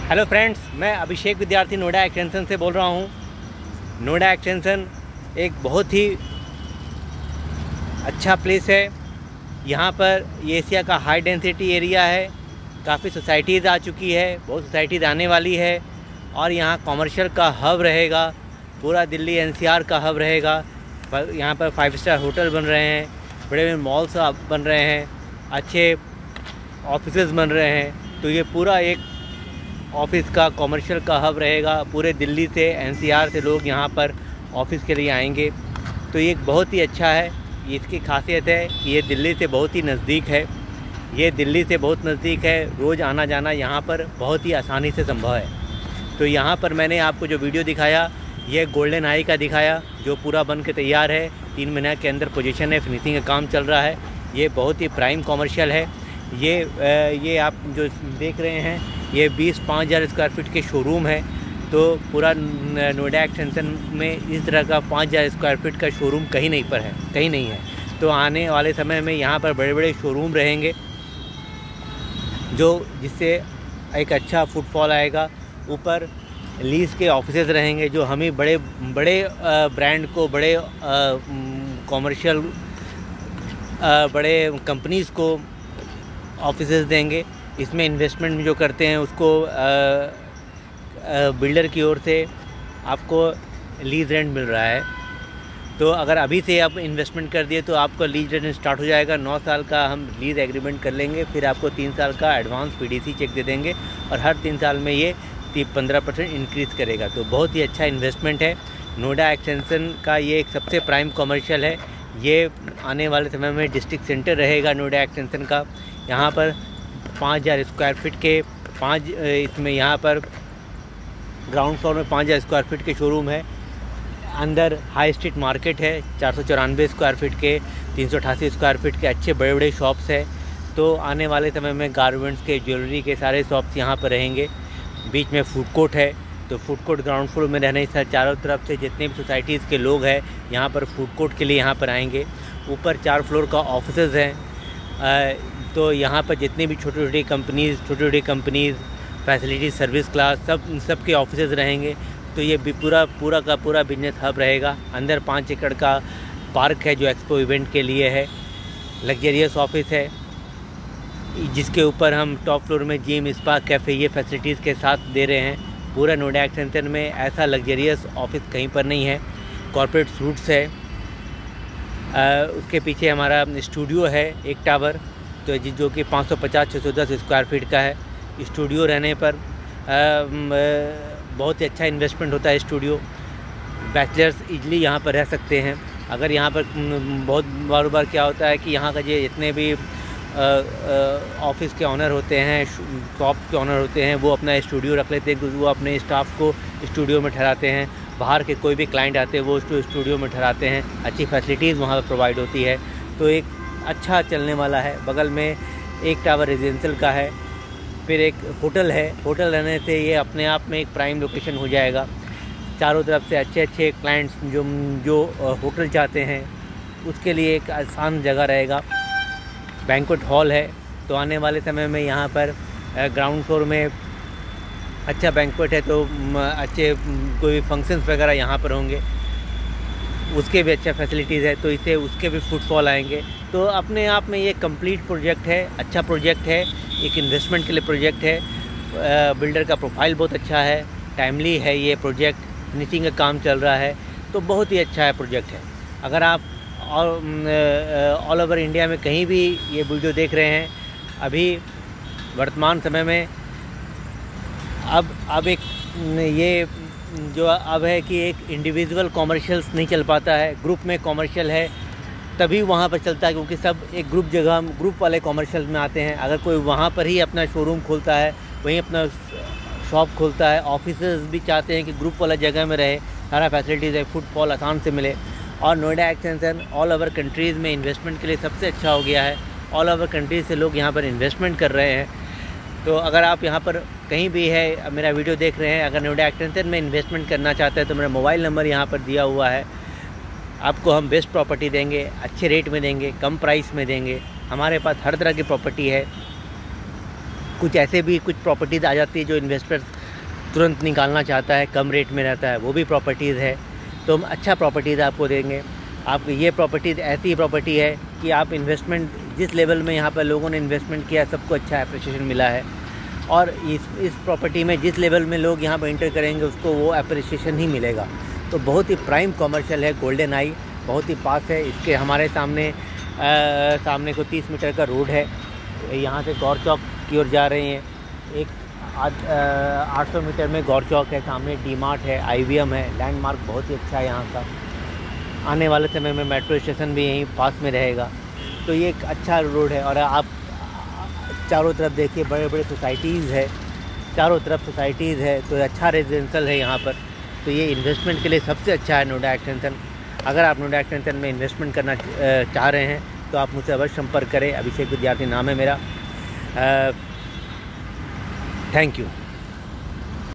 Hello friends, मैं अभिषेक विद्यार्थी Noida extension से बोल रहा हूँ। नोएडा एक्सटेंशन एक बहुत ही अच्छा प्लेस है। यहाँ पर ये एशिया का हाई डेंसिटी एरिया है। काफ़ी सोसाइटीज़ आ चुकी है, बहुत सोसाइटीज़ आने वाली है और यहाँ कॉमर्शियल का हब रहेगा। पूरा दिल्ली एनसीआर का हब रहेगा। यहाँ पर 5 स्टार होटल बन रहे हैं, बड़े बड़े मॉल्स बन रहे हैं, अच्छे ऑफिसेज़ बन रहे हैं। तो ये पूरा एक ऑफिस का कॉमर्शियल का हब रहेगा। पूरे दिल्ली से एनसीआर से लोग यहाँ पर ऑफिस के लिए आएंगे। तो ये बहुत ही अच्छा है। इसकी खासियत है कि ये दिल्ली से बहुत ही नज़दीक है। ये दिल्ली से बहुत नज़दीक है। रोज़ आना जाना यहाँ पर बहुत ही आसानी से संभव है। तो यहाँ पर मैंने आपको जो वीडियो दिखाया, ये गोल्डन आई का दिखाया, जो पूरा बन के तैयार है। 3 महीने के अंदर पोजीशन है, फिनिशिंग का काम चल रहा है। ये बहुत ही प्राइम कॉमर्शियल है। ये आप जो देख रहे हैं, ये 20-5,000 स्क्वायर फीट के शोरूम है। तो पूरा नोएडा एक्सटेंशन में इस तरह का 5,000 स्क्वायर फीट का शोरूम कहीं नहीं है। तो आने वाले समय में यहाँ पर बड़े बड़े शोरूम रहेंगे, जिससे एक अच्छा फुटफॉल आएगा। ऊपर लीज के ऑफिसेज रहेंगे, जो हमें बड़े ब्रांड को, बड़े कॉमर्शियल बड़े कंपनीज़ को ऑफिसेज देंगे। इसमें इन्वेस्टमेंट जो करते हैं उसको बिल्डर की ओर से आपको लीज रेंट मिल रहा है। तो अगर अभी से आप इन्वेस्टमेंट कर दिए तो आपको लीज रेंट स्टार्ट हो जाएगा। 9 साल का हम लीज एग्रीमेंट कर लेंगे, फिर आपको 3 साल का एडवांस पीडीसी चेक दे देंगे और हर 3 साल में ये 15% इंक्रीज़ करेगा। तो बहुत ही अच्छा इन्वेस्टमेंट है। नोएडा एक्सटेंशन का ये एक सबसे प्राइम कॉमर्शियल है। ये आने वाले समय में डिस्ट्रिक्ट सेंटर रहेगा नोएडा एक्सटेंशन का। यहाँ पर 5,000 स्क्वायर फीट के इसमें यहाँ पर ग्राउंड फ्लोर में 5,000 स्क्वायर फीट के शोरूम है। अंदर हाई स्ट्रीट मार्केट है, 494 स्क्वायर फीट के, 388 स्क्वायर फीट के अच्छे बड़े बड़े शॉप्स है। तो आने वाले समय में गारमेंट्स के, ज्वेलरी के सारे शॉप्स यहाँ पर रहेंगे। बीच में फूड कोर्ट है। तो फूड कोर्ट ग्राउंड फ्लोर में रहने से चारों तरफ से जितने भी सोसाइटीज़ के लोग हैं यहाँ पर फूड कोर्ट के लिए यहाँ पर आएंगे। ऊपर 4 फ्लोर का ऑफिसेज़ हैं। तो यहाँ पर जितनी भी छोटी छोटी कंपनीज़ फैसिलिटी सर्विस क्लास सब के ऑफिसेज़ रहेंगे। तो ये भी पूरा का पूरा बिजनेस हब रहेगा। अंदर 5 एकड़ का पार्क है जो एक्सपो इवेंट के लिए है। लग्जरियस ऑफिस है, जिसके ऊपर हम टॉप फ्लोर में जिम, स्पा, कैफ़े ये फैसिलिटीज़ के साथ दे रहे हैं। पूरा नोएडा एक्सटेंशन में ऐसा लग्जरियस ऑफिस कहीं पर नहीं है। कॉर्पोरेट सूट्स है। उसके पीछे हमारा स्टूडियो है, एक टावर, तो जो कि 550-610 स्क्वायर फीट का है। स्टूडियो रहने पर बहुत ही अच्छा इन्वेस्टमेंट होता है। स्टूडियो बैचलर्स इजली यहाँ पर रह सकते हैं। अगर यहाँ पर बहुत बार क्या होता है कि यहाँ का जितने भी ऑफिस के ऑनर होते हैं, शॉप के ऑनर होते हैं, वो अपना स्टूडियो रख लेते हैं, क्योंकि वो अपने स्टाफ को स्टूडियो में ठहराते हैं। बाहर के कोई भी क्लाइंट आते हैं वो स्टूडियो में ठहराते हैं। अच्छी फैसिलिटीज़ वहाँ पर प्रोवाइड होती है। तो एक अच्छा चलने वाला है। बगल में एक टावर रेजिडेंशियल का है, फिर एक होटल है। होटल रहने से ये अपने आप में एक प्राइम लोकेशन हो जाएगा। चारों तरफ से अच्छे क्लाइंट्स जो होटल चाहते हैं उसके लिए एक आसान जगह रहेगा। बैंक्वेट हॉल है। तो आने वाले समय में यहाँ पर ग्राउंड फ्लोर में अच्छा बैंक्वेट है, तो अच्छे कोई फंक्शंस वगैरह यहाँ पर होंगे, उसके भी अच्छा फैसिलिटीज़ है। तो इससे उसके भी फुटफॉल आएंगे। तो अपने आप में ये कंप्लीट प्रोजेक्ट है, अच्छा प्रोजेक्ट है, एक इन्वेस्टमेंट के लिए प्रोजेक्ट है। बिल्डर का प्रोफाइल बहुत अच्छा है, टाइमली है ये प्रोजेक्ट, फिनिशिंग का काम चल रहा है। तो बहुत ही अच्छा है प्रोजेक्ट है। अगर आप ऑल ओवर इंडिया में कहीं भी ये वीडियो देख रहे हैं, अभी वर्तमान समय में अब एक ये जो अब है कि एक इंडिविजुअल कॉमर्शियल्स नहीं चल पाता है, ग्रुप में कॉमर्शियल है तभी वहाँ पर चलता है, क्योंकि सब एक ग्रुप वाले कॉमर्शियल में आते हैं। अगर कोई वहाँ पर ही अपना शोरूम खोलता है, वहीं अपना शॉप खोलता है, ऑफिसेज भी चाहते हैं कि ग्रुप वाला जगह में रहे, सारा फैसिलिटीज़ है, फुटफॉल आसान से मिले। और Noida extension all over countries में इन्वेस्टमेंट के लिए सबसे अच्छा हो गया है। ऑल ओवर कंट्रीज़ से लोग यहाँ पर इन्वेस्टमेंट कर रहे हैं। तो अगर आप यहाँ पर कहीं भी है, मेरा वीडियो देख रहे हैं, अगर नोएडा एक्सटेंशन में इन्वेस्टमेंट करना चाहते हैं तो मेरा मोबाइल नंबर यहाँ पर दिया हुआ है। आपको हम बेस्ट प्रॉपर्टी देंगे, अच्छे रेट में देंगे, कम प्राइस में देंगे। हमारे पास हर तरह की प्रॉपर्टी है। कुछ प्रॉपर्टीज़ आ जाती है जो इन्वेस्टर्स तुरंत निकालना चाहता है, कम रेट में रहता है, वो भी प्रॉपर्टीज़ है। तो हम अच्छा प्रॉपर्टीज़ आपको देंगे। आप ये प्रॉपर्टीज़ ऐसी प्रॉपर्टी है कि आप इन्वेस्टमेंट जिस लेवल में यहाँ पर लोगों ने इन्वेस्टमेंट किया, सबको अच्छा अप्रिशिएशन मिला है। और इस प्रॉपर्टी में जिस लेवल में लोग यहाँ पर एंटर करेंगे उसको वो अप्रिशिएशन ही मिलेगा। तो बहुत ही प्राइम कमर्शियल है, गोल्डन आई बहुत ही पास है। इसके हमारे सामने को 30 मीटर का रोड है। यहाँ से गौर चौक की ओर जा रहे हैं। एक 800 मीटर में गौर चौक है, सामने डी मार्ट है, IVM है। लैंडमार्क बहुत ही अच्छा है यहाँ का। आने वाले समय में मेट्रो स्टेशन भी यहीं पास में रहेगा। तो ये एक अच्छा रोड है। और आप चारों तरफ देखिए, बड़े बड़े सोसाइटीज़ है, चारों तरफ सोसाइटीज़ है। तो अच्छा रेजिडेंशियल है यहाँ पर। तो ये इन्वेस्टमेंट के लिए सबसे अच्छा है नोएडा एक्सटेंशन। अगर आप नोएडा एक्सटेंशन में इन्वेस्टमेंट करना चाह रहे हैं तो आप मुझसे अवश्य संपर्क करें। अभिषेक विद्यार्थी नाम है मेरा। Thank you.